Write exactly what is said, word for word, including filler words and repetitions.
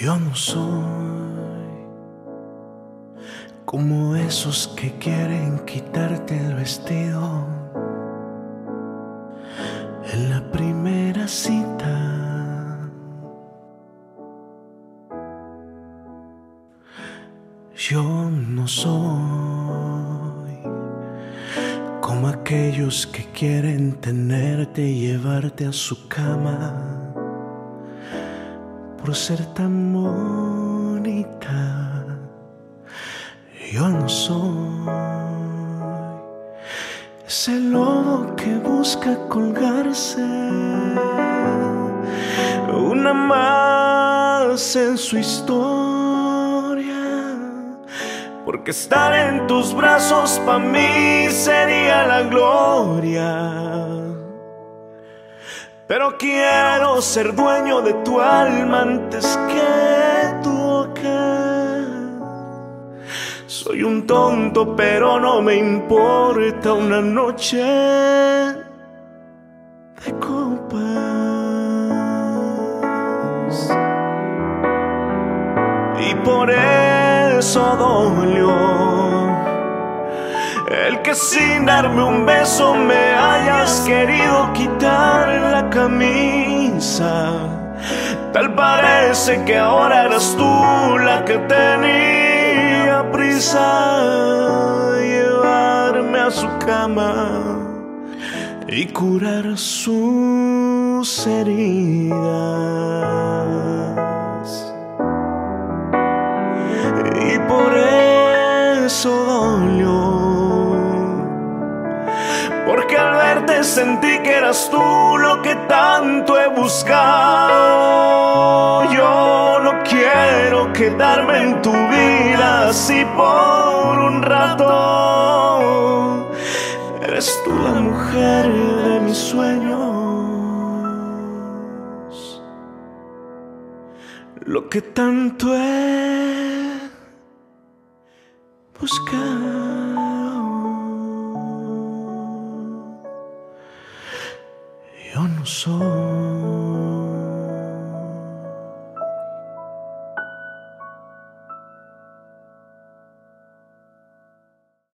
Yo no soy como esos que quieren quitarte el vestido en la primera cita. Yo no soy como aquellos que quieren tenerte y llevarte a su cama por ser tan bonita. Yo no soy ese lobo que busca colgarse una más en su historia, porque estar en tus brazos pa' mí sería la gloria. Pero quiero ser dueño de tu alma antes que tu boca. Soy un tonto, pero no me importa una noche de copas. Y por eso dolió el que sin darme un beso me hayas querido quitar la camisa. Tal parece que ahora eras tú la que tenía prisa de llevarme a su cama y curar sus heridas. Y por eso dolió, porque al verte sentí que eras tú lo que tanto he buscado. Yo no quiero quedarme en tu vida así por un rato. Eres tú la mujer de mis sueños, lo que tanto he buscado. Yo no soy